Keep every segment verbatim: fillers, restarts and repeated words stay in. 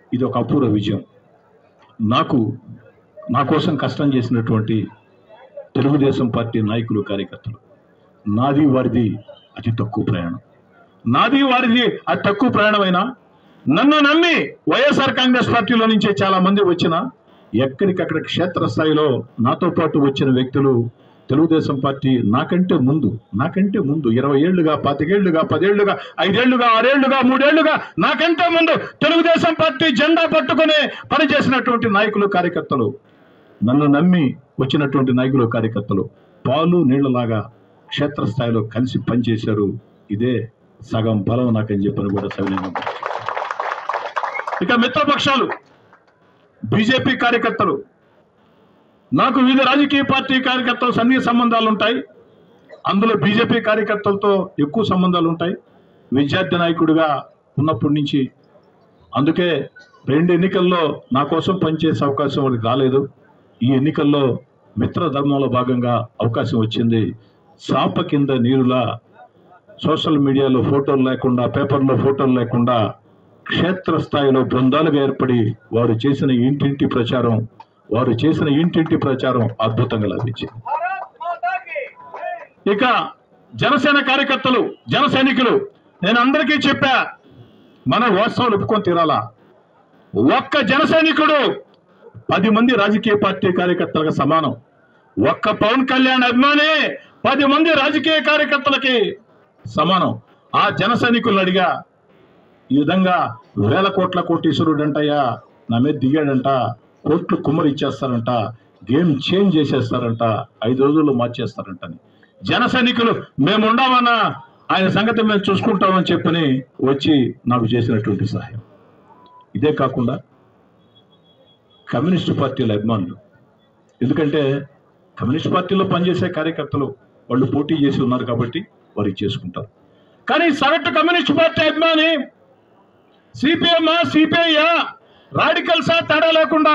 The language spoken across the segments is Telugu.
ఇది ఒక అపూర్వ విజయం. నాకు నా కోసం కష్టం చేసినటువంటి తెలుగుదేశం పార్టీ నాయకులు, కార్యకర్తలు, నాది వారిది అతి తక్కువ ప్రయాణం. నాది వారిది అతి తక్కువ ప్రయాణమైనా నన్ను నమ్మి వైఎస్ఆర్ కాంగ్రెస్ పార్టీలో నుంచే చాలా మంది వచ్చిన ఎక్కడికక్కడ క్షేత్రస్థాయిలో నాతో పాటు వచ్చిన వ్యక్తులు తెలుగుదేశం పార్టీ నాకంటే ముందు నాకంటే ముందు ఇరవై ఏళ్లుగా, పాతికేళ్లుగా, పదేళ్లుగా, ఐదేళ్లుగా, ఆరేళ్లుగా, మూడేళ్లుగా నాకంటే ముందు తెలుగుదేశం పార్టీ జెండా పట్టుకుని పనిచేసినటువంటి నాయకులు, కార్యకర్తలు, నన్ను నమ్మి వచ్చినటువంటి నాయకులు, కార్యకర్తలు పాలు నీళ్లలాగా క్షేత్రస్థాయిలో కలిసి పనిచేశారు. ఇదే సగం బలం నాకని చెప్పని కూడా సవినయం. ఇక మిత్రపక్షాలు, బీజేపీ కార్యకర్తలు, నాకు వివిధ రాజకీయ పార్టీ కార్యకర్తలు సన్నిహిత సంబంధాలు ఉంటాయి. అందులో బీజేపీ కార్యకర్తలతో ఎక్కువ సంబంధాలు ఉంటాయి విద్యార్థి నాయకుడిగా ఉన్నప్పటి నుంచి. అందుకే రెండు ఎన్నికల్లో నా కోసం పనిచేసే అవకాశం వాళ్ళకి రాలేదు. ఈ ఎన్నికల్లో మిత్ర ధర్మంలో భాగంగా అవకాశం వచ్చింది. చాప కింద నీరులా సోషల్ మీడియాలో ఫోటోలు లేకుండా, పేపర్లో ఫోటోలు లేకుండా క్షేత్రస్థాయిలో బృందాలుగా ఏర్పడి వారు చేసిన ఇంటింటి ప్రచారం వారు చేసిన ఇంటింటి ప్రచారం అద్భుతంగా లభించింది. ఇక జనసేన కార్యకర్తలు, జన సైనికులు, నేను అందరికీ చెప్పా, మన వాస్తవాలు ఒప్పుకొని తీరాలా. ఒక్క జన సైనికుడు పది మంది రాజకీయ పార్టీ కార్యకర్తలకు సమానం. ఒక్క పవన్ కళ్యాణ్ అభిమాని పది మంది రాజకీయ కార్యకర్తలకి సమానం. ఆ జన సైనికులను అడిగా, ఈ విధంగా వేల కోట్ల కోటీశ్వరుడు అంటయ్యా నా మీద దిగాడంట, కోట్లు కుమ్మరి ఇచ్చేస్తారంట, గేమ్ చేంజ్ చేసేస్తారంట, ఐదు రోజుల్లో మార్చేస్తారంటని. జన సైనికులు మేము ఉండమన్నా ఆయన సంగతి మేము చూసుకుంటామని చెప్పని వచ్చి నాకు చేసినటువంటి సహాయం. ఇదే కాకుండా కమ్యూనిస్టు పార్టీల అభిమానులు, ఎందుకంటే కమ్యూనిస్ట్ పార్టీలో పనిచేసే కార్యకర్తలు వాళ్ళు పోటీ చేసి ఉన్నారు కాబట్టి వారికి చేసుకుంటారు. కానీ సగటు కమ్యూనిస్ట్ పార్టీ అభిమాని సిపిఎం, సిపిఐ, రాడికల్సా తేడా లేకుండా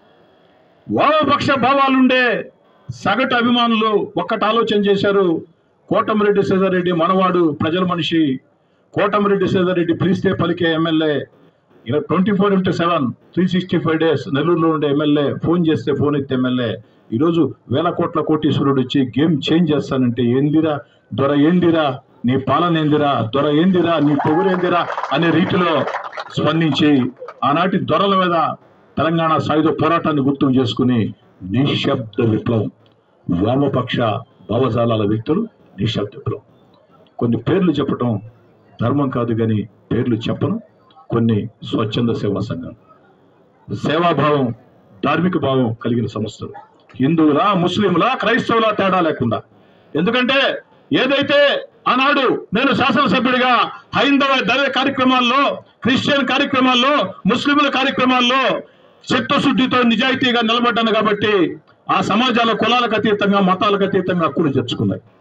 వామపక్ష భావాలుండే సగటు అభిమానులు ఒక్కటి ఆలోచన చేశారు. కోటమిరెడ్డి శ్రీధర్రెడ్డి మనవాడు, ప్రజల మనిషి. కోటమిరెడ్డి శ్రీధర్రెడ్డి పిలిస్తే పలికే MLA, twenty four into seven three sixty five days నెల్లూరులో ఉండే ఎమ్మెల్యే, ఫోన్ చేస్తే ఫోన్ ఎత్తే ఎమ్మెల్యే. ఈరోజు వేల కోట్ల కోటీశ్వరుడు వచ్చి గేమ్ చేంజ్ చేస్తానంటే ఏందిరా దొర, ఏందిరా నీ పాలన, ఏందిరా దొర, ఏందిరా నీ పొగురేందిరా అనే రీతిలో స్పందించి ఆనాటి దొరల మీద తెలంగాణ సాయుధ పోరాటాన్ని గుర్తు చేసుకుని నిశ్శబ్ద విప్లవం, వామపక్ష భావజాలాల వ్యక్తులు నిశ్శబ్ద విప్లవం. కొన్ని పేర్లు చెప్పటం ధర్మం కాదు కానీ పేర్లు చెప్పను. కొన్ని స్వచ్ఛంద సేవా సంఘాలు, సేవాభావం, ధార్మిక భావం కలిగిన సంస్థలు, హిందువులా, ముస్లింలా, క్రైస్తవులా తేడా లేకుండా. ఎందుకంటే ఏదైతే ఆనాడు నేను శాసనసభ్యుడిగా హైందవ దైవ కార్యక్రమాల్లో, క్రిస్టియన్ కార్యక్రమాల్లో, ముస్లింల కార్యక్రమాల్లో చిత్తశుద్ధితో నిజాయితీగా నిలబడ్డాను కాబట్టి ఆ సమాజాల కులాలకు అతీతంగా, మతాలకు అతీతంగా హక్కులు తెచ్చుకున్నాయి.